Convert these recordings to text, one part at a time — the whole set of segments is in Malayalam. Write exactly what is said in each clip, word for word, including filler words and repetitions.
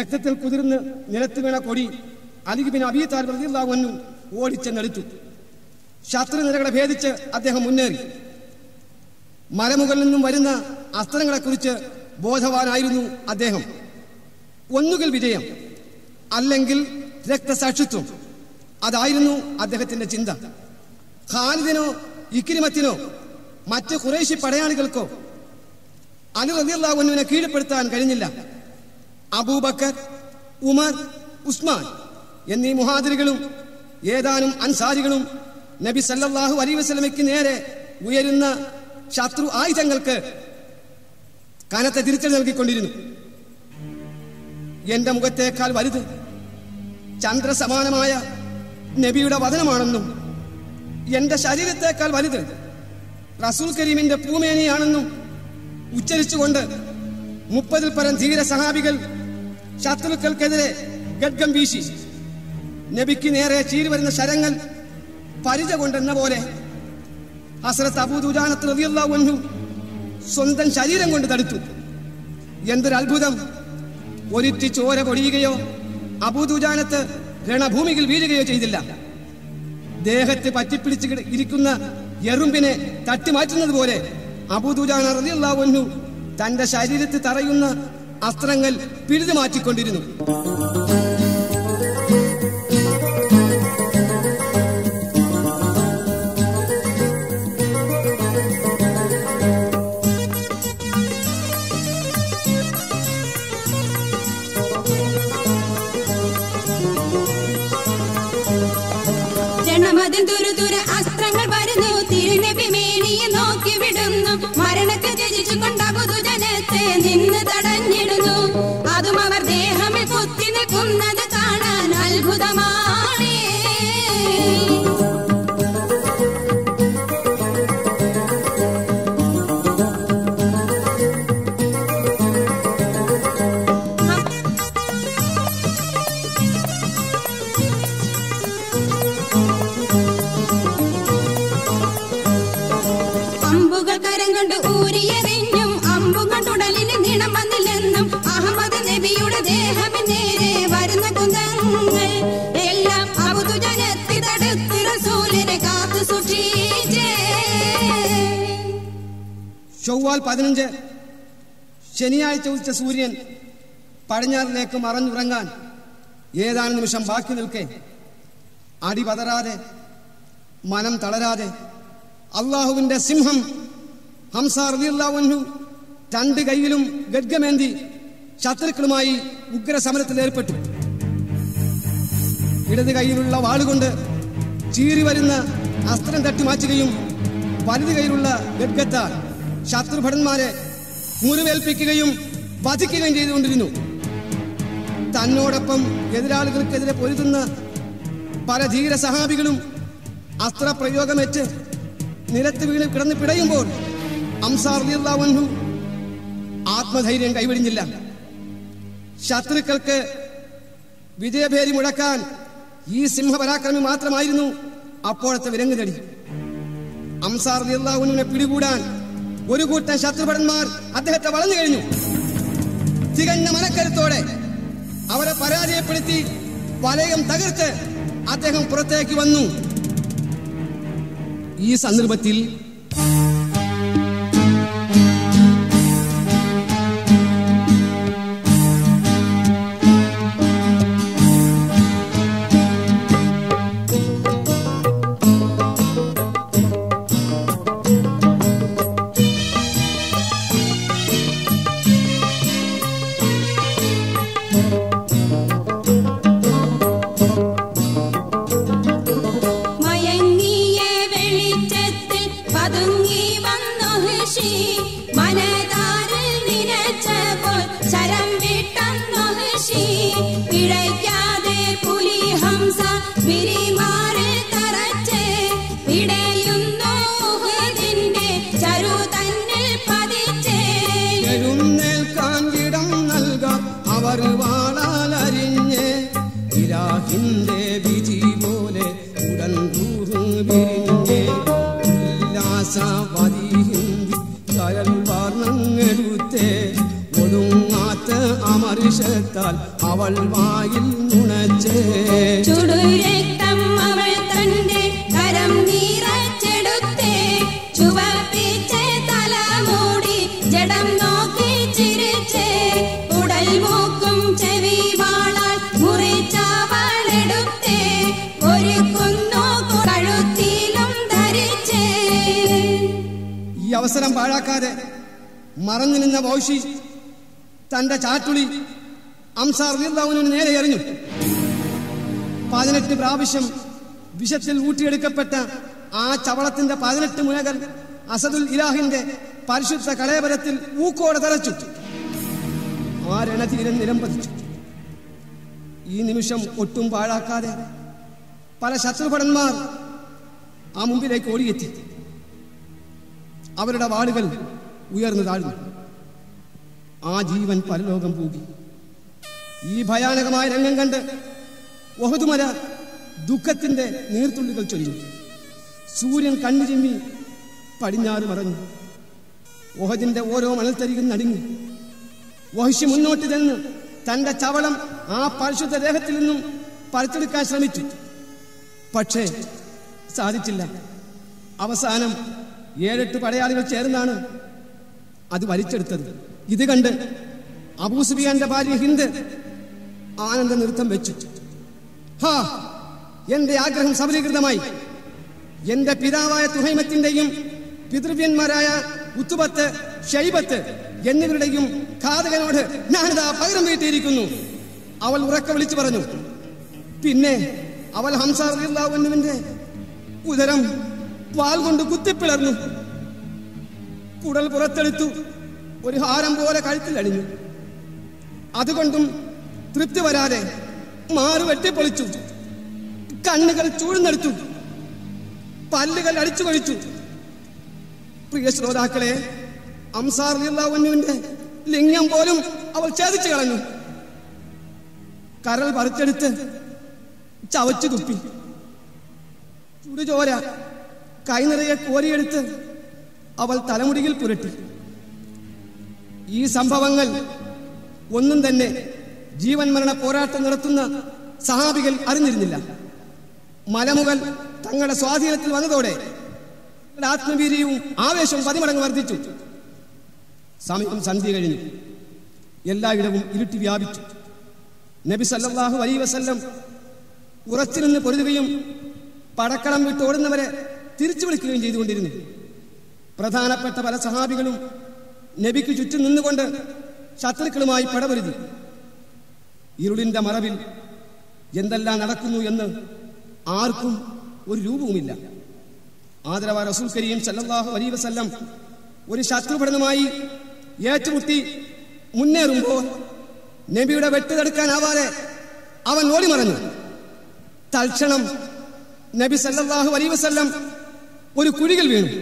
രക്തത്തിൽ കുതിർന്ന് നിലത്ത് വീണ കൊടി അലി ബിൻ അബീ താലിബ് റളിയല്ലാഹു അൻഹു ഓടിച്ചെന്നെടുത്തു. ശത്രുനിരകളെ ഭേദിച്ച് അദ്ദേഹം മുന്നേറി. മലമുകളിൽ നിന്നും വരുന്ന അസ്ത്രങ്ങളെക്കുറിച്ച് ബോധവാനായിരുന്നു അദ്ദേഹം. ഒന്നുകിൽ വിജയം, അല്ലെങ്കിൽ രക്തസാക്ഷിത്വം, അതായിരുന്നു അദ്ദേഹത്തിന്റെ ചിന്ത. ഖാലിദിനോ ഇക്രിമത്തിനോ മറ്റ് ഖുറൈശി പടയാളികൾക്കോ അലി റളിയല്ലാഹു അൻഹുവിനെ കീഴ്പ്പെടുത്താൻ കഴിഞ്ഞില്ല. അബൂബക്കർ, ഉമർ, ഉസ്മാൻ എന്നീ മുഹാജിറുകളും ഏതാനും അൻസാരികളും നബി സല്ലല്ലാഹു അലൈഹി വസല്ലമയ്ക്ക് നേരെ ഉയരുന്ന ശത്രു ആയുധങ്ങൾക്ക് കനത്ത തിരിച്ചടി നൽകിക്കൊണ്ടിരുന്നു. എന്റെ മുഖത്തേക്കാൾ വലുത് ചന്ദ്രസമാനമായ നബിയുടെ വദനമാണെന്നും എന്റെ ശരീരത്തേക്കാൾ വലുത് റസൂൽ കരീമിന്റെ പൂമേനിയാണെന്നും ഉച്ചരിച്ചുകൊണ്ട് മുപ്പതിൽ പരം ധീര സഹാബികൾ ശത്രുക്കൾക്കെതിരെ ഖഡ്ഗം വീശി. നബിക്ക് നേരെ ചീറി വരുന്ന ശരങ്ങൾ പരിച കൊണ്ടെന്ന പോലെ ഹസ്രത്ത് അബൂ ദുജാനത്ത് റളിയല്ലാഹു അൻഹു സ്വന്തം ശരീരം കൊണ്ട് തടുത്തു. എന്തൊരു അത്ഭുതം! ഒരിറ്റി ചോര പൊടിയുകയോ അബൂ ദുജാനത്ത് രണഭൂമിയിൽ വീഴുകയോ ചെയ്തില്ല. ദേഹത്ത് പറ്റിപ്പിടിച്ച് ഇരിക്കുന്ന എറുമ്പിനെ തട്ടിമാറ്റുന്നത് പോലെ അബൂ ദുജാന റളിയല്ലാഹു അൻഹു തന്റെ ശരീരത്തിൽ തറയുന്ന അസ്ത്രങ്ങൾ പിഴുതു മാറ്റിക്കൊണ്ടിരുന്നു. അസ്ത്രങ്ങൾ വരുന്നു, തിരുനബി മേനിയെ നോക്കി വിടുന്നു. മരണത്തെ ത്യജിച്ചുകൊണ്ട് അബൂ ദുജാനത്തെ നിന്ന് തടഞ്ഞിടുന്നു. അതും അവർ ദേഹമിൽ കുത്തി നിൽക്കുന്നത് കാണാൻ അത്ഭുതമാണ്. അമ്പുകൾ കരം കൊണ്ട് ഊരിയെറിഞ്ഞും അമ്പും കണ്ടുടലിന് നീളം വന്നില്ലെന്നും അഹമ്മദ് നബിയുടെ ദേഹമിന് നേരെ വരുന്ന കുന്തങ്ങൾ എല്ലാം അബൂ ദുജാനത്തെ തടുത്ത് റസൂലിനെ കാത്തു സൂക്ഷിച്ചേ. ശവ്വാൽ പതിനഞ്ച് ശനിയാഴ്ച ഉച്ച സൂര്യൻ പടിഞ്ഞാറിലേക്ക് മറഞ്ഞുറങ്ങാൻ ഏതാനും നിമിഷം ബാക്കി നിൽക്കെ അടി പതറാതെ മനം തളരാതെ അള്ളാഹുവിന്റെ സിംഹം ഹംസ റളിയല്ലാഹു അൻഹു രണ്ട് കൈയിലും ഖഡ്ഗമേന്തി ശത്രുക്കളുമായി ഉഗ്ര സമരത്തിൽ ഏർപ്പെട്ടു. ഇടത് കൈയിലുള്ള വാളുകൊണ്ട് ചീറി വരുന്ന അസ്ത്രം തട്ടി മാറ്റുകയും വലത് കൈയിലുള്ള ഖഡ്ഗത്താൽ ശത്രുഭടന്മാരെ മുറിവേൽപ്പിക്കുകയും വധിക്കുകയും ചെയ്തുകൊണ്ടിരുന്നു. തന്നോടൊപ്പം എതിരാളികൾക്കെതിരെ പൊരുതുന്ന പല ധീര സഹാബികളും അസ്ത്രപ്രയോഗമേറ്റ് നിലത്ത് വീണ് കിടന്ന് പിടയുമ്പോൾ ഹംസ റളിയല്ലാഹു അൻഹു ആത്മധൈര്യം കൈവിടിഞ്ഞില്ല. ശത്രുക്കൾക്ക് വിജയഭേരി മുഴക്കാൻ ഈ സിംഹപരാക്രമി മാത്രമായിരുന്നു അപ്പോഴത്തെ വിലങ്ങുതടി. ഹംസ റളിയല്ലാഹു അൻഹുവിനെ പിടികൂടാൻ ഒരു കൂട്ടം ശത്രുഭടന്മാർ അദ്ദേഹത്തെ വളഞ്ഞു കഴിഞ്ഞു. തികഞ്ഞ മനക്കരുത്തോടെ അവരെ പരാജയപ്പെടുത്തി വലയം തകർത്ത് അദ്ദേഹം പുറത്തേക്ക് വന്നു. ഈ സന്ദർഭത്തിൽ മയങ്ങിയ വെളിച്ചത്തിൽ പതുങ്ങി ആവശ്യത്താൽ അവൾ വായിൽ നുണച്ചേ. ചുടുരക്തം അവൾ തന്റെ കരം നീറച്ചെടുത്തേ, ചുവപ്പിച്ച് തലമൂടി ജഡം നോക്കി ചിരിച്ചേ, ഉടൽ മൂക്കും ചെവി വാളാൽ മുറിച്ചവളെടുത്തേ, ഒരു കുന്നു കഴുത്തിലും ധരിച്ചേ. ഈ അവസരം പാഴാക്കാതെ മറഞ്ഞു നിന്ന ബൗഷി തന്റെ ചാട്ടുളി അംസാർ റളിയല്ലാഹുവിന് നേരെ എറിഞ്ഞു. പതിനെട്ട് പ്രാവശ്യം വിഷത്തിൽ ഊട്ടിയെടുക്കപ്പെട്ട ആ ചവളത്തിന്റെ പതിനെട്ട് മുനകൾ അസദുൽ ഇലാഹിന്റെ പരിശുദ്ധ കളയപരത്തിൽ ഊക്കോടെ തറച്ചു. ആ രണധീരൻ നിലംപതിച്ചു. ഈ നിമിഷം ഒട്ടും പാഴാക്കാതെ പല ശത്രുഭടന്മാർ ആ മുമ്പിലേക്ക് ഓടിയെത്തി. അവരുടെ വാളുകൾ ഉയർന്നു താഴ്ന്നു. ആ ജീവൻ പരലോകം പോകി. ഈ ഭയാനകമായ രംഗം കണ്ട് ഉഹദ് മല ദുഃഖത്തിന്റെ നീർത്തുള്ളികൾ ചൊരിഞ്ഞു. സൂര്യൻ കണ്ണു ചിമ്മി പടിഞ്ഞാറ് മറഞ്ഞു. ഉഹദിന്റെ ഓരോ മണൽത്തരികും നടുങ്ങി. വഹ്ശി മുന്നോട്ട് ചെന്ന് തന്റെ ചവളം ആ പരിശുദ്ധ ദേഹത്തിൽ നിന്നും പറിച്ചെടുക്കാൻ ശ്രമിച്ചു. പക്ഷേ സാധിച്ചില്ല. അവസാനം ഏഴെട്ട് പടയാളികൾ ചേർന്നാണ് അത് വലിച്ചെടുത്തത്. ഇത് കണ്ട് അബൂ സുഫിയാന്റെ ഭാര്യ ഹിന്ദ് ആനന്ദ നൃത്തം വെച്ചു. ഹാ, എന്റെ ആഗ്രഹം സഫലീകൃതമായി. എന്റെ പിതാവായ തുഹൈമത്തിന്റെയും പിതൃവ്യന്മാരായ ഉത്തുബത്ത്, ഷൈബത്ത് എന്നിവരുടെയും ഘാതകനോട് ഞാനിതാ പകരം വീട്ടിയിരിക്കുന്നു. അവൾ ഉറക്കെ വിളിച്ചു പറഞ്ഞു. പിന്നെ അവൾ ഹംസ റളിയല്ലാഹു അൻഹുവിന്റെ ഉദരം വാൾ കൊണ്ട് കുത്തിപ്പിളർന്നു. കുടൽ പുറത്തെടുത്തു ഒരു ഹാരം പോലെ കഴുത്തിൽ അണിഞ്ഞു. അതുകൊണ്ടും തൃപ്തി വരാതെ മാറു വെട്ടിപ്പൊളിച്ചു. കണ്ണുകൾ ചൂഴ്ന്നെടുത്തു. പല്ലുകൾ അടിച്ചു കൊഴിച്ചു. പ്രിയ ശ്രോതാക്കളെ, അംസാർ റളിയല്ലാഹു അൻഹുവിന്റെ ലിംഗം പോലും അവൾ ഛേദിച്ചു കളഞ്ഞു. കരൾ പറിച്ചെടുത്ത് ചവച്ചു തുപ്പി. ചുടുചോര കൈനിറയെ കോരിയെടുത്ത് അവൾ തലമുടിയിൽ പുരട്ടി. ഈ സംഭവങ്ങൾ ഒന്നും തന്നെ ജീവൻ മരണ പോരാട്ടം നടത്തുന്ന സഹാബികൾ അറിഞ്ഞിരുന്നില്ല. മലമുകൾ തങ്ങളുടെ സ്വാധീനത്തിൽ വന്നതോടെ ആത്മവീര്യവും ആവേശവും പതിമടങ്ങ് വർദ്ധിച്ചു. സമയം സന്ധ്യ കഴിഞ്ഞു. എല്ലായിടവും ഇരുട്ടി വ്യാപിച്ചു. നബി സല്ലല്ലാഹു അലൈഹി വസല്ലം ഉറച്ചു നിന്ന് പൊരുതുകയും പടക്കളം വിട്ട് ഓടുന്നവരെ തിരിച്ചു വിളിക്കുകയും ചെയ്തുകൊണ്ടിരുന്നു. പ്രധാനപ്പെട്ട പല സഹാബികളും നബിക്ക് ചുറ്റും നിന്നുകൊണ്ട് ശത്രുക്കളുമായി പടപൊരുതി. ഇരുളിന്റെ മറവിൽ എന്തെല്ലാം നടക്കുന്നു എന്ന് ആർക്കും ഒരു രൂപവുമില്ല. ആദരവായ റസൂൽ കരീം സല്ലല്ലാഹു അലൈഹി വസല്ലം ഒരു ശത്രുഭടനുമായി ഏറ്റുമുട്ടി മുന്നേറുമ്പോൾ നബിയുടെ വെട്ട് തടുക്കാനാവാതെ അവൻ ഓടിമറഞ്ഞു. തൽക്ഷണം നബി സല്ലല്ലാഹു അലൈഹി വസല്ലം ഒരു കുഴിയിൽ വീണു.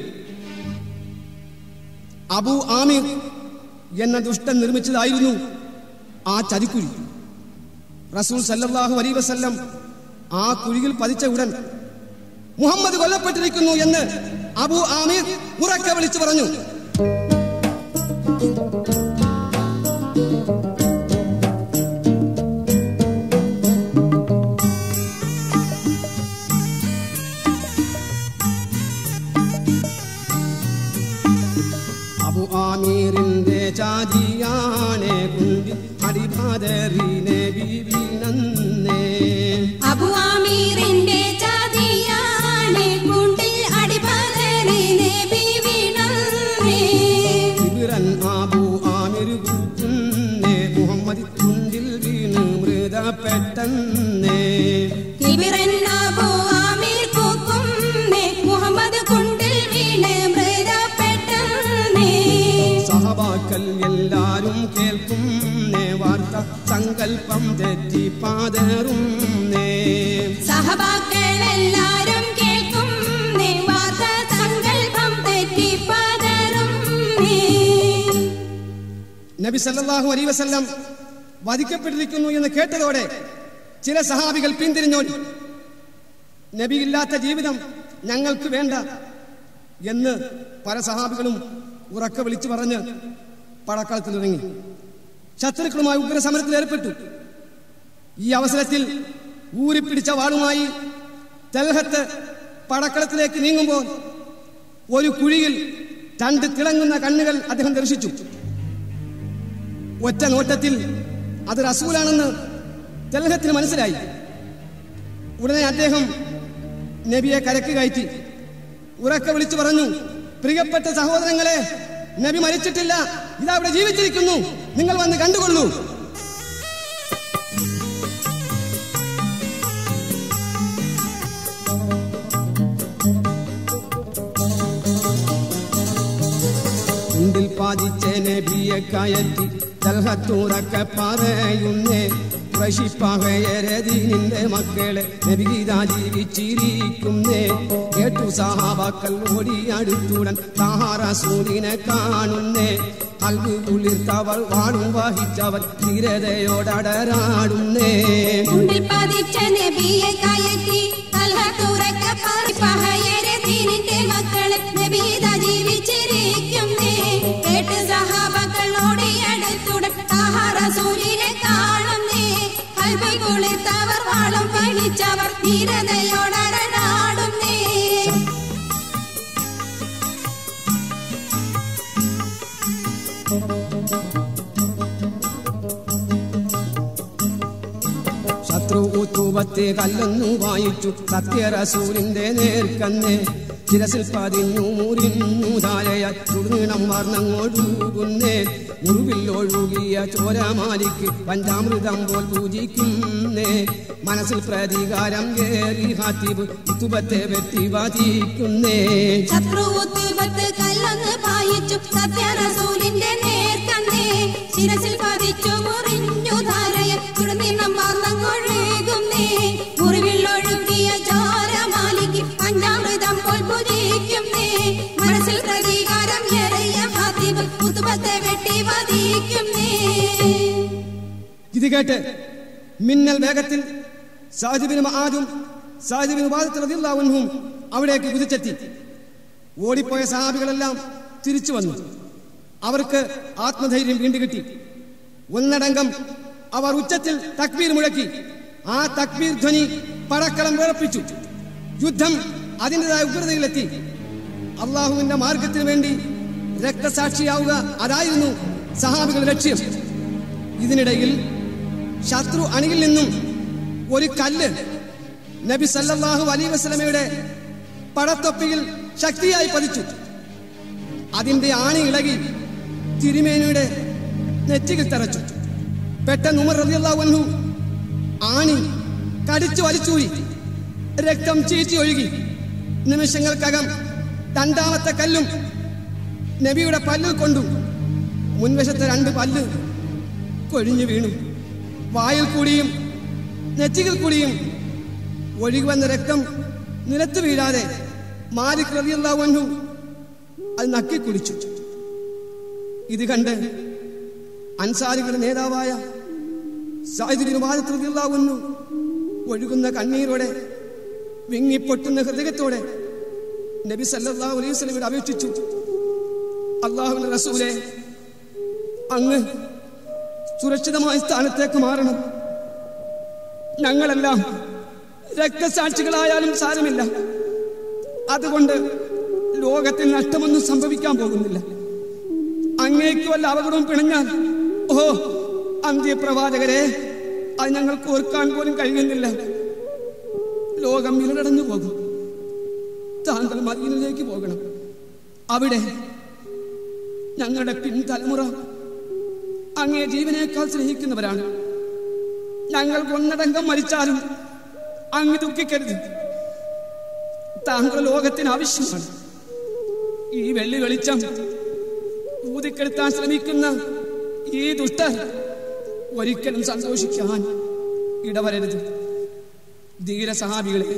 അബൂ ആമിർ എന്ന ദുഷ്ടൻ നിർമ്മിച്ചതായിരുന്നു ആ ചതിക്കുഴി. റസൂൽ സല്ലല്ലാഹു അലൈഹി വസല്ലം ആ കുഴിയിൽ പതിച്ച ഉടൻ മുഹമ്മദ് കൊല്ലപ്പെട്ടിരിക്കുന്നു എന്ന് അബൂ ആമിർ ഉറക്കെ വിളിച്ചു പറഞ്ഞു. അബൂ ആമിറിന്റെ ചാതിയാനെ കുണ്ടി അടിപാതറിനെ ബീവിനന്നേ. അബൂ ആമിറിന്റെ ചാതിയാനെ കുണ്ടിൽ അടിപാതറിനെ ബീവിനന്നേ. ഇബ്രൻ അബൂ ആമിർ കുന്നേ മുഹമ്മദ് കുണ്ടിൽ വീണ് മൃതപ്പെട്ടന്നേ. ഇബ്രൻ അബൂ ആമിർ കുന്നേ മുഹമ്മദ് കുണ്ടിൽ വീണ് മൃതപ്പെട്ടന്നേ. സഹബാക്കൾ എല്ലാരും കേൾക്കും വാർത്ത സങ്കൽപ്പം തെറ്റി പാതറും. സഹബാക്കൾ എല്ലാരും കേൾക്കും വാർത്ത സങ്കൽപ്പം തെറ്റി പാതറും. നബി സല്ലല്ലാഹു അലൈഹി വസല്ലം വധിക്കപ്പെട്ടിരിക്കുന്നു എന്ന് കേട്ടതോടെ ചില സഹാബികൾ പിന്തിരിഞ്ഞോടി. നബിയില്ലാത്ത ജീവിതം ഞങ്ങൾക്ക് വേണ്ട എന്ന് പല സഹാബികളും ഉറക്കെ വിളിച്ചു പറഞ്ഞ് പടക്കളത്തിലിറങ്ങി. ശത്രുക്കളുമായി ഉഗ്ര സമരത്തിൽ ഏർപ്പെട്ടു. ഈ അവസരത്തിൽ ഊരിപ്പിടിച്ച വാളുമായി തൽഹത്ത് പടക്കളത്തിലേക്ക് നീങ്ങുമ്പോൾ ഒരു കുഴിയിൽ രണ്ട് തിളങ്ങുന്ന കണ്ണുകൾ അദ്ദേഹം ദർശിച്ചു. ഒറ്റ നോട്ടത്തിൽ അത് റസൂലാണെന്ന് തൽഹത്തിന് മനസ്സിലായി. ഉടനെ അദ്ദേഹം നബിയെ കരക്ക് കയറ്റി ഉറക്കെ വിളിച്ചു പറഞ്ഞു, പ്രിയപ്പെട്ട സഹോദരങ്ങളെ, നബി മരിച്ചിട്ടില്ല, ഇതാ അവിടെ ജീവിച്ചിരിക്കുന്നു, നിങ്ങൾ വന്ന് കണ്ടുകൊള്ളൂ. ചുണ്ടിൽ പാതിച്ച നബിയെ കയറ്റി തൽഹത്തുറക്കെ പറയുന്നേ, നിന്റെ മക്കളെ നബിഗീത ജീവിച്ചിരിക്കുന്നേ. കേട്ടു സഹാബാക്കൾ ഓടി അടുത്തുടൻ റസൂലിനെ കാണുന്നേ. അൽബ് കുളിർത്തവൾ വാളും വഹിച്ചവർ ധീരതയോടടരാടുന്നേ. മക്കളെ നബിഗീത ജീവിച്ചിരിക്കുന്നേ. കേട്ടു സഹാബാക്കൾ ഓടി അടുത്തുടൻ റസൂലിനെ കാണുന്നേ. കുളിർത്തവർ വാളും പഴിച്ചവർ ധീരതയോടടരാടുന്നേ. ശത്രു തൂപത്തെ കല്ലെന്നു വായിച്ചു സത്യറസൂലിന്റെ നേർക്കന്നേ. ശിരസിൽ പതിഞ്ഞു മുറിഞ്ഞു താരയാൽ ചുടുനീണം വർണ്ണങ്ങൊഴുകുന്നേ. മുറിവിൽ ഒഴുകിയ ചോരമാലിക്ക് പഞ്ചാമൃതം പോൽ പൂജിക്കുന്നേ. മനസ്സിൽ പ്രതികാരം കേറി ഹാത്തിബ് ഉത്തുബത്തെ വെട്ടി വാദിക്കുന്നേ. ശത്രു ഉത്തുബത്ത് കല്ലെന്ന് വായിച്ചു സത്യറസൂലിന്റെ നേർക്കന്നേ. ശിരസിൽ പതിച്ചു മുറിഞ്ഞു താരയാൽ ചുടുനീണം വർണ്ണങ്ങൊഴുകുന്നേ. മുറിവിൽ ഒഴുകിയ ചോരമാലിക്ക് പഞ്ചാമൃതം പോൽ പൂജിക്കുന്നേ. മനസ്സിൽ പ്രതികാരം ഏറിയ ഹാത്തിബ് ഉത്തുബത്തെ വെട്ടി വാദിക്കുന്നേ. ഇത് കേട്ട് മിന്നൽ വേഗത്തിൽ സഅദ് ബിൻ മുആദും സഅദ് ബിൻ ഉബാദത്ത് റളിയല്ലാഹു അൻഹും അവിടേക്ക് കുതിച്ചെത്തി. ഓടിപ്പോയ സഹാബികളെല്ലാം തിരിച്ചു വന്നു. അവർക്ക് ആത്മധൈര്യം വീണ്ടും കിട്ടി. ഒന്നടങ്കം അവർ ഉച്ചത്തിൽ തക്ബീർ മുഴക്കി. ആ തക്ബീർ ധ്വനി പടക്കളം വിറപ്പിച്ചു. യുദ്ധം അതിൻ്റെതായ ഉഗ്രതയിലെത്തി. അള്ളാഹുവിന്റെ മാർഗത്തിന് വേണ്ടി രക്തസാക്ഷിയാവുക, അതായിരുന്നു സഹാബികളുടെ ലക്ഷ്യം. ഇതിനിടയിൽ ശത്രു അണിയിൽ നിന്നും ഒരു കല്ല് നബി സല്ലല്ലാഹു അലൈഹി വസല്ലമയുടെ പടത്തൊപ്പിയിൽ ശക്തിയായി പതിച്ചു. അതിന്റെ ആണി ഇളകി തിരുമേനിയുടെ നെറ്റിയിൽ തറച്ചു. പെട്ടെന്ന് ഉമർ റളിയല്ലാഹു അൻഹു ആണി കടിച്ചു വലിച്ചൂരി. രക്തം ചീറ്റി ഒഴുകി. നിമിഷങ്ങൾക്കകം രണ്ടാമത്തെ കല്ലും നബിയുടെ പല്ലിൽ കൊണ്ടു. മുൻവശത്തെ രണ്ട് പല്ല് കൊഴിഞ്ഞു വീണു. വായിൽ കൂടിയും നെറ്റിയിൽ കൂടിയും ഒഴുകി വന്ന രക്തം നിലത്ത് വീഴാതെ മാലിക് റളിയല്ലാഹു അൻഹു അത് നക്കി കുടിച്ചു. ഇത് കണ്ട് അൻസാരികളുടെ നേതാവായ സഅദ് ബിൻ ഉബാദത്ത് റളിയല്ലാഹു അൻഹു ഒഴുകുന്ന കണ്ണീരോടെ വിങ്ങിപ്പൊട്ടുന്ന ഹൃദയത്തോടെ നബി സല്ലല്ലാഹു അലൈഹി വസല്ലമയോട് അപേക്ഷിച്ചു, അല്ലാഹുവിന്റെ റസൂലേ, അങ്ങ് സുരക്ഷിതമായ സ്ഥാനത്തേക്ക് മാറണം. ഞങ്ങളെല്ലാം രക്തസാക്ഷികളായാലും സാരമില്ല. അതുകൊണ്ട് ലോകത്തിൽ നഷ്ടമൊന്നും സംഭവിക്കാൻ പോകുന്നില്ല. അങ്ങേക്ക് വല്ല അപകടവും പിണഞ്ഞാൽ ഓ അന്ത്യപ്രവാചകരെ, അത് ഞങ്ങൾക്ക് ഓർക്കാൻ പോലും കഴിയുന്നില്ല. ലോകം ഇരുളടഞ്ഞു പോകും. താങ്കൾ മദീനയിലേക്ക് പോകണം. അവിടെ ഞങ്ങളുടെ പിൻതലമുറ അങ്ങേ ജീവനേക്കാൾ സ്നേഹിക്കുന്നവരാണ്. ഞങ്ങൾ ഒന്നടങ്കം മരിച്ചാലും അങ്ങ് ദുഃഖിക്കരുത്. താങ്കൾ ലോകത്തിന് ആവശ്യമാണ്. ഈ വെള്ളി വെളിച്ചം ഊതിക്കെടുത്താൻ ശ്രമിക്കുന്ന ഈ ദുഷ്ടർ ഒരിക്കലും സന്തോഷിക്കാൻ ഇടവരരുത്. ധീര സഹാബികളെ,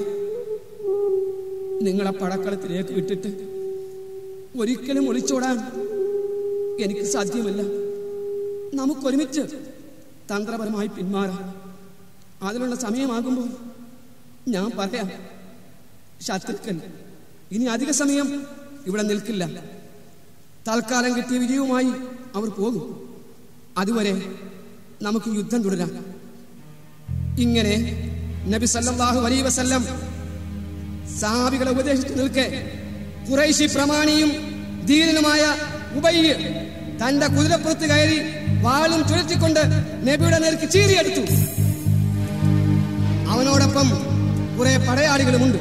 നിങ്ങളെ പടക്കളത്തിലേക്ക് വിട്ടിട്ട് ഒരിക്കലും ഒളിച്ചോടാൻ എനിക്ക് സാധ്യമല്ല. നമുക്കൊരുമിച്ച് തന്ത്രപരമായി പിന്മാറാം. അതിനുള്ള സമയമാകുമ്പോൾ ഞാൻ പറയാം. ശത്രുക്കൾ ഇനി അധിക സമയം ഇവിടെ നിൽക്കില്ല. തൽക്കാലം കിട്ടിയ വിജയവുമായി അവർ പോകും. അതുവരെ നമുക്ക് യുദ്ധം തുടരാം. ഇങ്ങനെ നബി സല്ലല്ലാഹു അലൈഹി വസല്ലം സഹാബികളെ ഉപദേശിച്ചു നിൽക്കെ ഖുറൈശി പ്രമാണിയും ധീരനുമായ ഉബയ്യ് തന്റെ കുതിരപ്പുറത്ത് കയറി വാളും ചുഴറ്റിക്കൊണ്ട് നബിയുടെ നേർക്ക് ചീറിയെടുത്തു. അവനോടൊപ്പം കുറെ പടയാളികളുമുണ്ട്.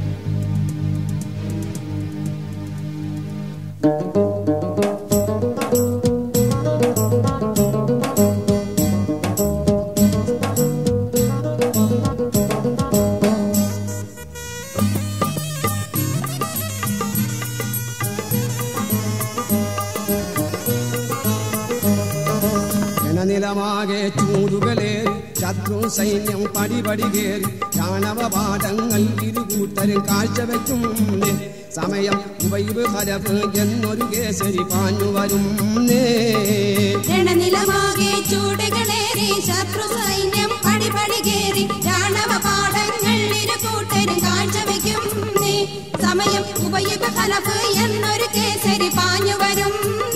ജനനിലമാകെ ചൂടുകളേറി ശത്രു സൈന്യം പടിപടി കയറി ചാണവ പാഠങ്ങൾ ഇരുകൂട്ടരും കാഴ്ചവെക്കും. സമയം ഉബൈബ് ഹരഫ് എന്നൊരു കേസരി പാഞ്ഞു വരും. ജനനിലമാകെ ചൂടുകളേറി ശത്രു സൈന്യം പടിപടി കയറി ചാണവ പാഠങ്ങൾ ഇരുകൂട്ടരും കാഴ്ചവെക്കും. സമയം ഉബൈബ് ഹരഫ് എന്നൊരു കേസരി പാഞ്ഞു വരും.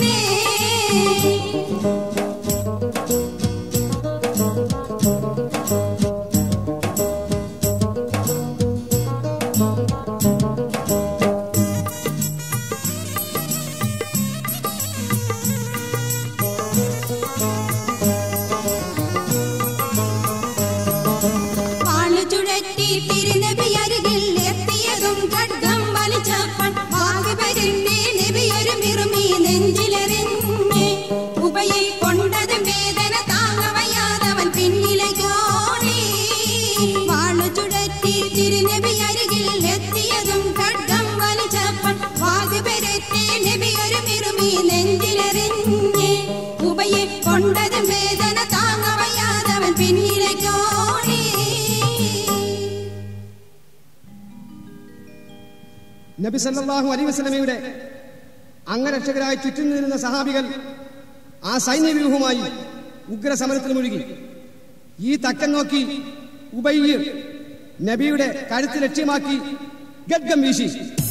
നബി സല്ലല്ലാഹു അലൈഹി വസല്ലമയുടെ അംഗരക്ഷകരായി ചുറ്റും നിന്നിരുന്ന സഹാബികൾ ആ സൈന്യവ്യൂഹവുമായി ഉഗ്രസമരത്തിൽ മുഴുകി. ഈ തക്കം നോക്കി ഉബയ്യ് നബിയുടെ കഴുത്ത് ലക്ഷ്യമാക്കി ഗദ്ഗം വീശി.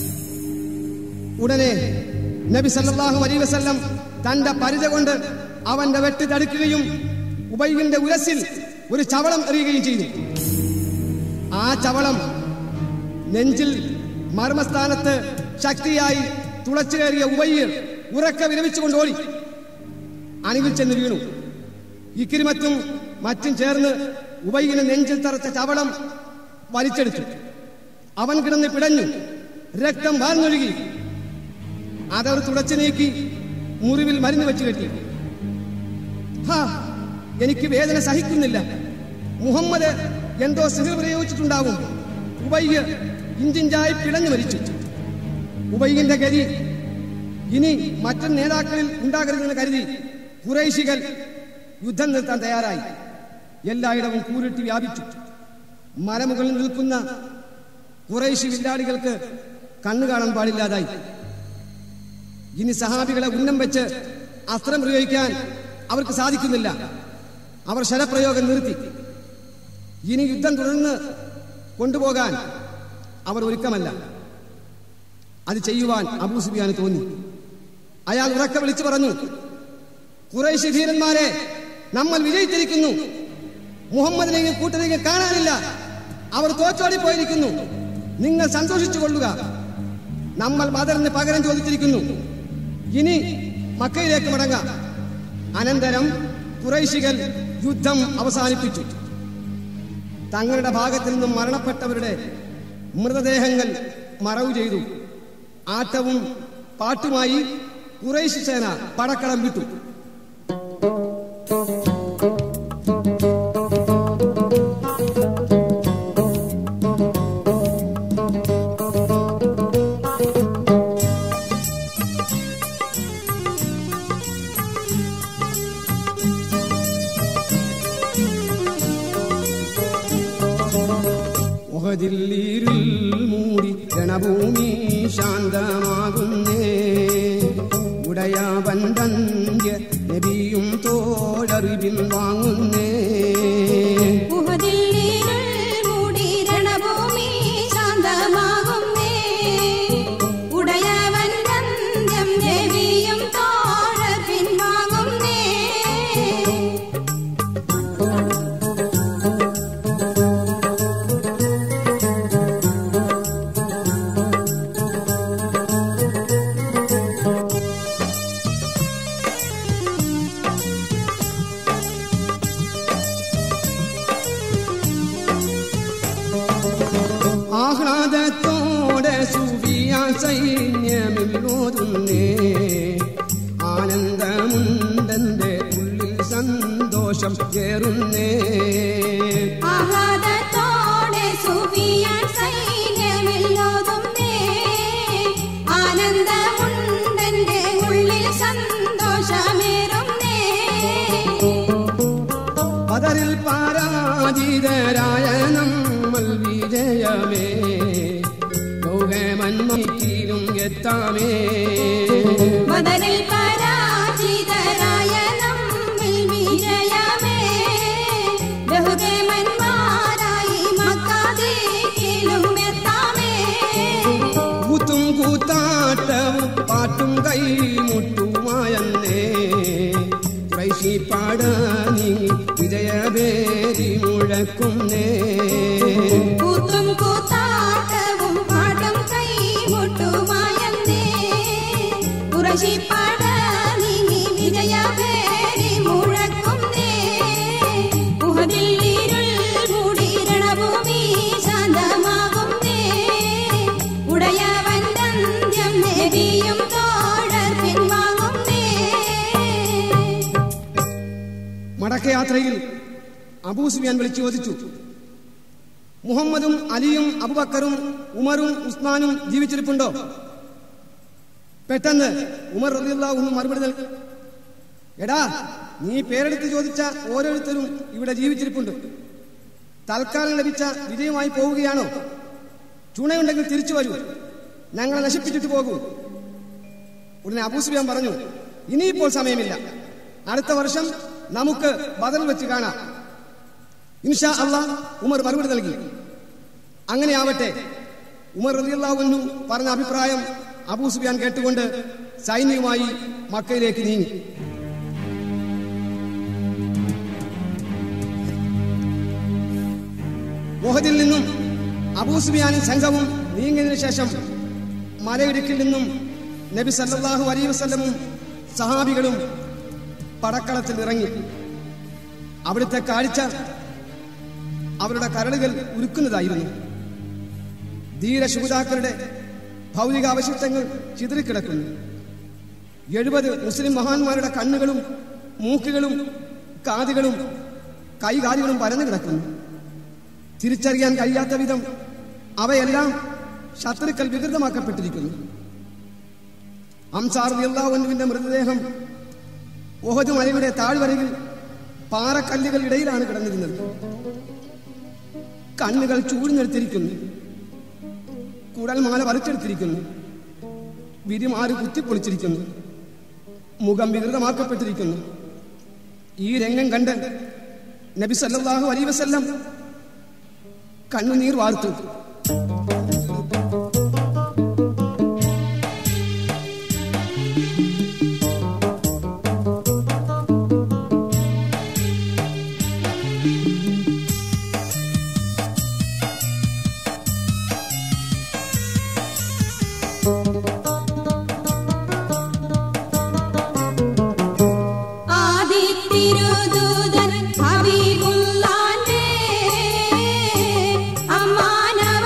ഉടനെ നബി സല്ലല്ലാഹു അലൈഹി വസല്ലം തന്റെ പരിച കൊണ്ട് അവന്റെ വെട്ട് തടുക്കുകയും ഉബയ്യിന്റെ ഉരസിൽ ഒരു ചവളം എറിയുകയും ചെയ്തു. ആ ചവളം നെഞ്ചിൽ മർമ്മസ്ഥാനത്ത് ശക്തിയായി തുളച്ചു കയറിയ ഉബയ്യ് ഉറക്ക വിരമിച്ചുകൊണ്ട് ഓടി അണിവിൽ ചെന്ന് വീണു. ഇക്രിമത്തും മറ്റും ചേർന്ന് ഉബയ്യിന് നെഞ്ചിൽ തറച്ച ചവളം വലിച്ചെടുത്തു. അവൻ കിടന്ന് പിടഞ്ഞു. രക്തം വാർന്നൊഴുകി. അതവർ തുടച്ചു നീക്കി മുറിവിൽ മരുന്ന് വെച്ച് കെട്ടി. ഹാ, എനിക്ക് വേദന സഹിക്കുന്നില്ല. മുഹമ്മദ് എന്തോ സിഹിർ പ്രയോഗിച്ചിട്ടുണ്ടാവും. ഉബയ്യ് ഇഞ്ചിഞ്ചായി പിടഞ്ഞു മരിച്ചു. ഉബയ്യിന്റെ ഗതി ഇനി മറ്റു നേതാക്കളിൽ ഉണ്ടാകരുതെന്ന് കരുതി ഖുറൈശികൾ യുദ്ധം നിർത്താൻ തയ്യാറായി. എല്ലായിടവും കൂരിട്ട് വ്യാപിച്ചു. മലമുകളിൽ നിൽക്കുന്ന ഖുറൈശി വില്ലാളികൾക്ക് കണ്ണു കാണാൻ പാടില്ലാതായി. ഇനി സഹാബികളെ ഉന്നം വെച്ച് അസ്ത്രം പ്രയോഗിക്കാൻ അവർക്ക് സാധിക്കുന്നില്ല. അവർ ശരപ്രയോഗം നിർത്തി. ഇനി യുദ്ധം തുടർന്ന് കൊണ്ടുപോകാൻ അവർ ഒരുക്കമല്ല. അത് ചെയ്യുവാൻ അബൂ സുഫിയാന് തോന്നി. അയാൾ ഉറക്കെ വിളിച്ചു പറഞ്ഞു, ഖുറൈശി ധീരന്മാരെ, നമ്മൾ വിജയിച്ചിരിക്കുന്നു. മുഹമ്മദിനെയും കൂട്ടരെയും കാണാനില്ല. അവർ തോറ്റോടി പോയിരിക്കുന്നു. നിങ്ങൾ സന്തോഷിച്ചു കൊള്ളുക. നമ്മൾ ബദറിന് പകരം ചോദിച്ചിരിക്കുന്നു. ഇനി മക്കയിലേക്ക് മടങ്ങാം. അനന്തരം ഖുറൈശികൾ യുദ്ധം അവസാനിപ്പിച്ചു. തങ്ങളുടെ ഭാഗത്തു നിന്നും മരണപ്പെട്ടവരുടെ മൃതദേഹങ്ങൾ മറവു ചെയ്തു. ആട്ടവും പാട്ടുമായി ഖുറൈശി സേന പടക്കളം വിട്ടു. ഉഹദിൽ മൂടി രണഭൂമി ശാന്തമാകുന്നേ. ഉടയാവൻ തന്യ നബിയും തോഴറിവിൽ വാങ്ങുന്നേ. ഉഹദിൽ മൂടി രണഭൂമി ശാന്തമാകുന്നേ. ഉടയാവൻ തന്യം നബിയും തോഴറിവിൽ വാങ്ങുന്നേ. ആഹ്ലാദത്തോടെ സുഫിയാൻ സൈന്യമില്ലോതുന്നേ ആനന്ദമുണ്ടെന്റെ ഉള്ളിൽ സന്തോഷം കേറുന്നേ ആഹ്ലാദത്തോടെ സുഫിയാൻ സൈന്യമില്ലോതുന്നേ ആനന്ദമുണ്ടെന്റെ ഉള്ളിൽ സന്തോഷമേറുന്നേ ബദറിൽ പരാജിതരായ നമ്മൾ വിജയമേ ലോകമന്മയിലും എത്താമേ ബദറിൽ പരാജിതരായ നമ്മിൽ വിജയമേ ബഹുകേമന്മാരായി മക്കാദിലും എത്താമേ കൂത്തും കൂത്താട്ടവും പാട്ടും കൈമുട്ടുമായെന്നേ ഖുറൈശി പാടാനി വിജയഭേരി മുഴക്കുന്നേ കൂത്തും കൂത്താട്ടവും പാട്ടും കൈമുട്ടുമായെന്നേ ഖുറൈശി പാടാനി വിജയഭേരി മുഴക്കുന്നേ ഉഹദിൽ ഇരുൾ മൂടി രണഭൂമി ശാന്തമാകുന്നേ ഉടയവന്റെ അന്ത്യം നബിയും തോഴർ പിൻവാങ്ങുന്നേ മടക്കയാത്രയിൽ അബൂ സുഫിയാൻ വിളിച്ചു ചോദിച്ചു, മുഹമ്മദും അലിയും അബൂബക്കറും ഉമറും ഉസ്മാനും ജീവിച്ചിരിപ്പുണ്ടോ? പെട്ടെന്ന് ഉമർ റളിയല്ലാഹു അൻഹു മറുപടി നൽകി, എടാ, നീ പേരെടുത്ത് ചോദിച്ച ഓരോരുത്തരും ഇവിടെ ജീവിച്ചിരിപ്പുണ്ട്. തൽക്കാലം ലഭിച്ച വിജയമായി പോവുകയാണോ? ചുണയുണ്ടെങ്കിൽ തിരിച്ചു വരൂ, ഞങ്ങളെ നശിപ്പിച്ചിട്ട് പോകൂ. ഉടനെ അബൂ സുഫിയാൻ പറഞ്ഞു, ഇനിയിപ്പോൾ സമയമില്ല, അടുത്ത വർഷം നമുക്ക് ബദറിൽ വെച്ച് കാണാം ഇൻഷാ അല്ലാഹ്. ഉമർ മറുപടി നൽകി. അങ്ങനെ ആവട്ടെ. ഉമർ റളിയല്ലാഹു അൻഹു പറഞ്ഞ അഭിപ്രായം അബൂ സുഫിയാൻ കേട്ടുകൊണ്ട് സൈന്യവുമായി മക്കയിലേക്ക് നീങ്ങി. ഉഹദിൽ നിന്നും അബൂ സുഫിയാനും സംഘവും നീങ്ങിയതിനു ശേഷം മലയിടുക്കിൽ നിന്നും നബി സല്ലല്ലാഹു അലൈഹി വസല്ലമും സഹാബികളും പടക്കളത്തിൽ ഇറങ്ങി. അവിടുത്തെ കാഴ്ച അവരുടെ കരളുകൾ ഉരുക്കുന്നതായിരുന്നു. ധീരശൂതാക്കളുടെ ഭൗതിക അവശിഷ്ടങ്ങൾ ചിതറിക്കിടക്കുന്നു. എഴുപത് മുസ്ലിം മഹാന്മാരുടെ കണ്ണുകളും മൂക്കുകളും കാതുകളും കൈകാലുകളും പരന്നു കിടക്കുന്നു. തിരിച്ചറിയാൻ കഴിയാത്ത വിധം അവയെല്ലാം ശത്രുക്കൾ വികൃതമാക്കപ്പെട്ടിരിക്കുന്നു. അംസാർ റളിയല്ലാഹു അൻഹുവിന്റെ മൃതദേഹം ഉഹദ് മലയുടെ താഴ്വരയിൽ പാറക്കല്ലുകൾ ഇടയിലാണ് കിടന്നിരുന്നത്. കണ്ണുകൾ ചൂഴ്ന്നെടുത്തിരിക്കുന്നു, കുടൽമാല വലിച്ചെടുത്തിരിക്കുന്നു, വിരിമാറ് കുത്തിപ്പൊളിച്ചിരിക്കുന്നു, മുഖം വികൃതമാക്കപ്പെട്ടിരിക്കുന്നു. ഈ രംഗം കണ്ട് നബി സല്ലല്ലാഹു അലൈഹി വസല്ലം കണ്ണുനീർ വാർത്തു. ആദിത്തിരുദൂതൻ ഹബീബുല്ലാന്റെ അമ്മാനവ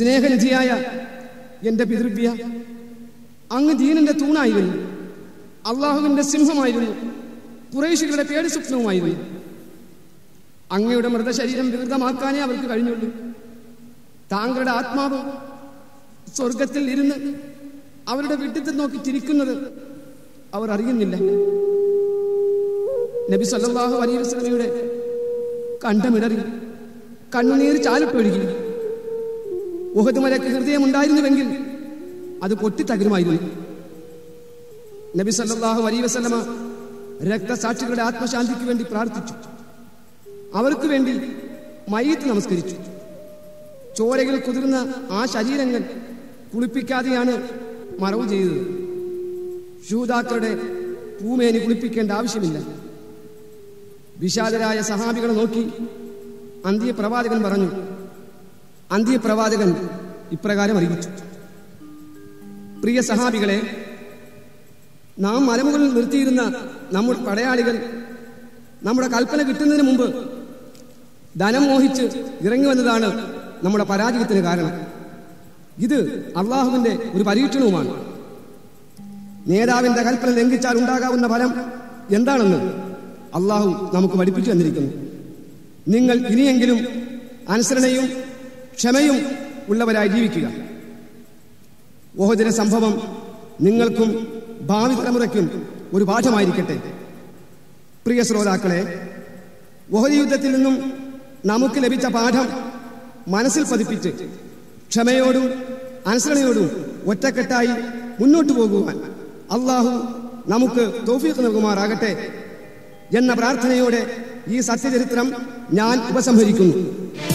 സ്നേഹനിധിയായ എന്റെ പിതൃവ്യ, അങ്ങ് ദീനിന്റെ തൂണായിരുന്നു, അള്ളാഹുവിന്റെ സിംഹമായിരുന്നു, ഖുറൈശികളുടെ പേടി സ്വപ്നവുമായിരുന്നു. അങ്ങയുടെ മൃതശരീരം വികൃതമാക്കാനേ അവർക്ക് കഴിഞ്ഞുള്ളൂ. താങ്കളുടെ ആത്മാവ് സ്വർഗത്തിൽ ഇരുന്ന് അവരുടെ വിട്ടിത്തം നോക്കി ചിരിക്കുന്നത് അവർ അറിയുന്നില്ല. നബി സല്ലല്ലാഹു അലൈഹി വസല്ലമയുടെ കണ്ഠമിടറി, കണ്ണുനീർ ചാലിപ്പൊഴുകി. ഉഹദ് മലക്ക് ഹൃദയമുണ്ടായിരുന്നുവെങ്കിൽ അത് പൊട്ടിത്തകരുമായിരുന്നു. നബി സല്ലല്ലാഹു അലൈഹി വസല്ലമ രക്തസാക്ഷികളുടെ ആത്മശാന്തിക്ക് വേണ്ടി പ്രാർത്ഥിച്ചു. അവർക്ക് വേണ്ടി മയ്യിത്ത് നമസ്കരിച്ചു. ചോരകൾ കുതിർന്ന ആ ശരീരങ്ങൾ കുളിപ്പിക്കാതെയാണ് മറവ് ചെയ്തത്. ശൂദാക്കളുടെ പൂമേനി കുളിപ്പിക്കേണ്ട ആവശ്യമില്ല. വിഷാദരായ സഹാബികളെ നോക്കി അന്ത്യപ്രവാചകൻ പറഞ്ഞു. അന്ത്യപ്രവാചകൻ ഇപ്രകാരം അറിയിച്ചു: പ്രിയ സഹാബികളെ, നാം മലമുകളിൽ നിർത്തിയിരുന്ന നമ്മുടെ പടയാളികൾ നമ്മുടെ കൽപ്പന കിട്ടുന്നതിന് മുമ്പ് ധനം മോഹിച്ച് ഇറങ്ങി വന്നതാണ് നമ്മുടെ പരാജയത്തിന് കാരണം. ഇത് അള്ളാഹുവിന്റെ ഒരു പരീക്ഷണവുമാണ്. നേതാവിന്റെ കൽപ്പന ലംഘിച്ചാൽ ഉണ്ടാകാവുന്ന ഫലം എന്താണെന്ന് അള്ളാഹു നമുക്ക് പഠിപ്പിച്ചു തന്നിരിക്കുന്നു. നിങ്ങൾ ഇനിയെങ്കിലും അനുസരണയും ക്ഷമയും ഉള്ളവരായി ജീവിക്കുക. ഉഹദിലെ സംഭവം നിങ്ങൾക്കും ഭാവി തലമുറയ്ക്കും ഒരു പാഠമായിരിക്കട്ടെ. പ്രിയ ശ്രോതാക്കളെ, ഉഹദ് യുദ്ധത്തിൽ നിന്നും നമുക്ക് ലഭിച്ച പാഠം മനസ്സിൽ പതിപ്പിച്ച് ക്ഷമയോടും അനുസരണയോടും ഒറ്റക്കെട്ടായി മുന്നോട്ടു പോകുവാൻ അള്ളാഹു നമുക്ക് തൗഫീഖ് നൽകുമാറാകട്ടെ എന്ന പ്രാർത്ഥനയോടെ ഈ സത്യചരിത്രം ഞാൻ ഉപസംഹരിക്കുന്നു.